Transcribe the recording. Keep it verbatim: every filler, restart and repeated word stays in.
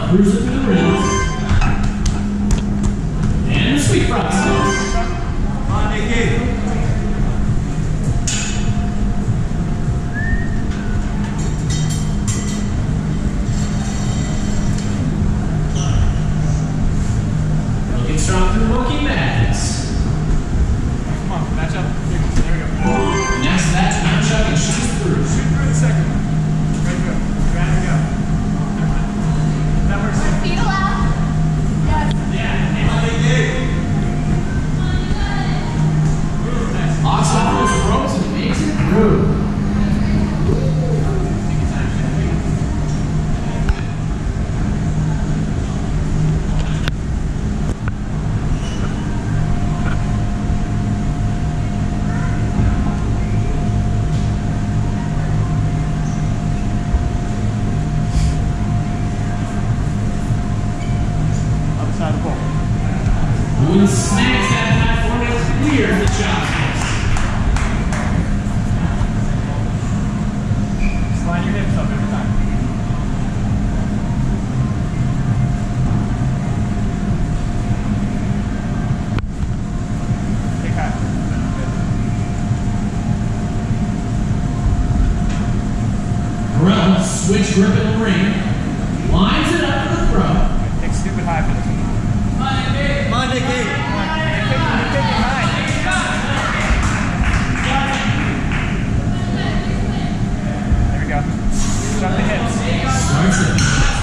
Perella cruising through the rings. And the sweep front sticks. Come on, Nikki. Looking strong through the monkey madness. Come on, match up. There we go. Next to that, time chuck and shoots through. Shoot through the second one. Right go. Right go. That works. Feet allowed. Yes. Yeah. Come on, Nikki. Locks off those ropes and makes it through. Outside the ball. Boone snags that platform and clears the chopsticks. Line your hips up every time. Take high. Perella, switch grip in the ring, lines it up for the throw. Take stupid high for this one. Come on, Nikki. Come on. You're kicking, you're kicking high. There we go. Shut the hips. Starts it.